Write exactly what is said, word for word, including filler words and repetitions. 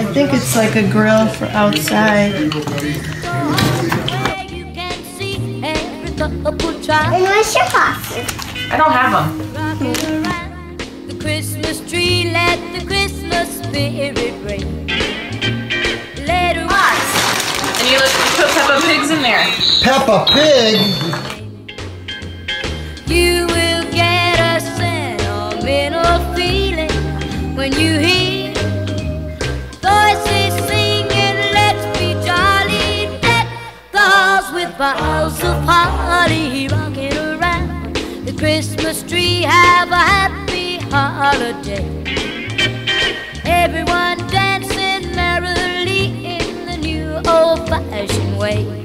think it's like a grill for outside. And where's your glasses? I don't have them. The Christmas tree, let the Christmas spirit ring. Let it rise. And you, look, you put Peppa Pigs in there. Peppa Pig? You will get a sentimental feeling when you hear voices singing, let's be jolly, deck the halls with boughs of holly rocking around the Christmas tree. Have a happy holiday. Everyone dancing merrily in the new old-fashioned way.